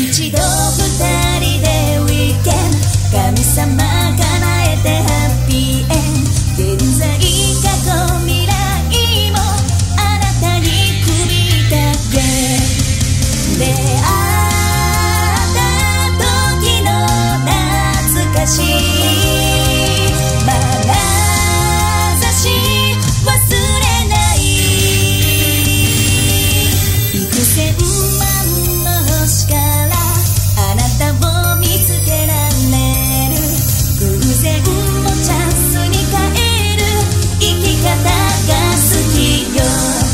一度二人でウィーケンド神様叶えてハッピーエンド現在過去未来もあなたに組み立て出会った時の懐かしいまなざし忘れない幾千万の星からあなたを見つけられる偶然もチャンスに変える生き方が好きよ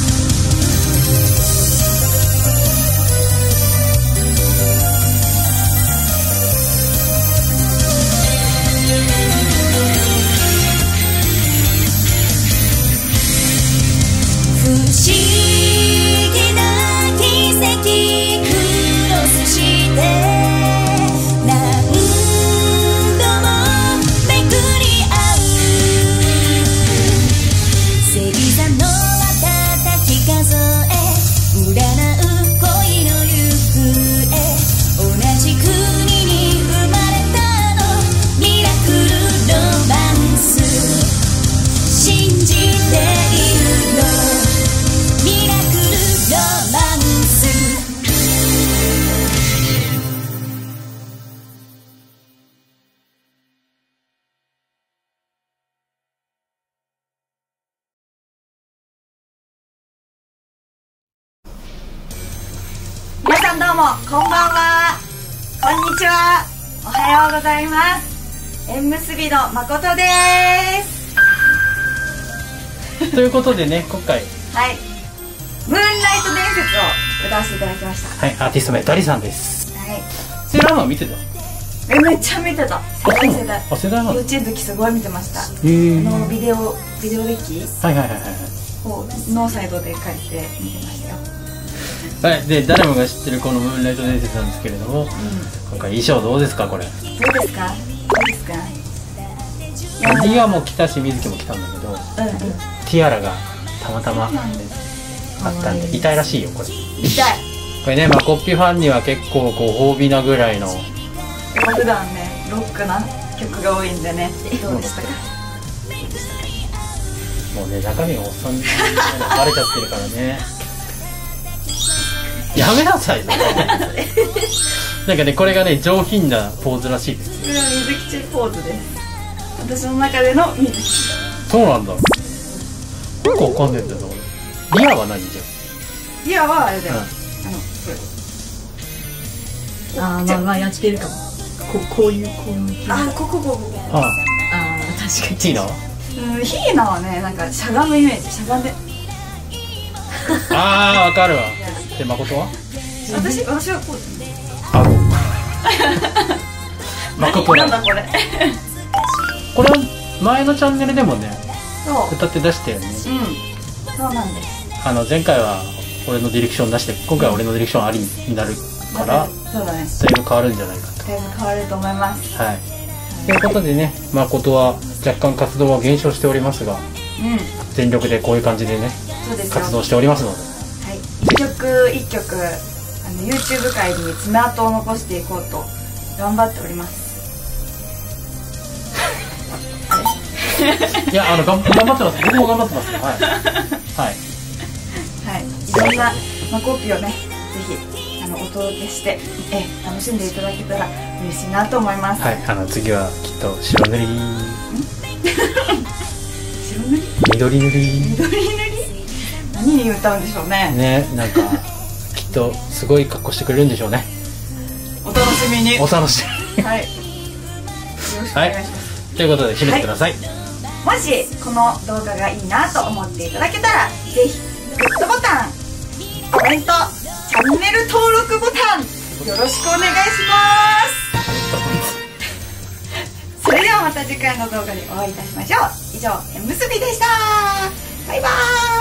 不思議な奇跡クロスして何度も巡り合う星座の瞬き数え占う恋の行方同じ国に生まれたのミラクルロマンス信じているのミラクルロマンス皆さんどうもこんばんはこんにちはおはようございます縁結びの誠ですということでね、今回はいムーンライト伝説を歌わせていただきましたはい、アーティスト名ダリさんです。 はいセーラーマン見てた？ めっちゃ見てた世代あ、世代なの？ 幼稚園の時すごい見てましたビデオデッキはいはいはいはいをノーサイドで借りて見てましたよはい。で、誰もが知ってるこのムーンライト伝説なんですけれども、今回衣装どうですかこれ？ どうですかリアも来たし、水木も来たんだけど、ティアラがたまたまあったんで痛いらしいよこれ。 痛いこれね、まあコッピファンには結構ご褒美なぐらいの。 普段ねロックな曲が多いんでねどうでしたか？ もうね、中身がおっさんみたいなのバレちゃってるからねやめなさいなんかね、これがね上品なポーズらしいです。 これは水木ポーズです。私の中での水木。 そうなんだ。よくわかんねえんだよな俺。リアは何じゃん。 リアはあれだよ、 まあやってるかもこういうここああ、 確かにティーナはヒーナはね、なんかしゃがむイメージ、しゃがんでああ、わかるわ。で、誠は私はこうあ誠はなんだこれこれは前のチャンネルでもねそう歌って出したよね。 そうなんです。 前回は俺のディレクション出して、今回は俺のディレクションありになるからそうだね、 だいぶ変わるんじゃないかと。 だいぶ変わると思います。 はい、ということでね、誠は若干活動は減少しておりますが、全力でこういう感じでねそうですよ活動しておりますので、 はい、一曲一曲YouTube 界に爪痕を残していこうと頑張っております。 いや、頑張ってます。僕も頑張ってます。はいはいはい、いろんなコピーをね、ぜひお届けして楽しんでいただけたら嬉しいなと思います。 はい、次はきっと白塗り白塗り緑塗り緑塗り何に歌うんでしょうね。 ね、なんかきっとすごい格好してくれるんでしょうね。 お楽しみに。 お楽しみにはい、よろしくお願いします。 ということで締めてください。 もしこの動画がいいなと思っていただけたら、ぜひグッドボタン、コメント、チャンネル登録ボタンよろしくお願いします。それではまた次回の動画でお会いいたしましょう。以上、縁結びでした。バイバーイ。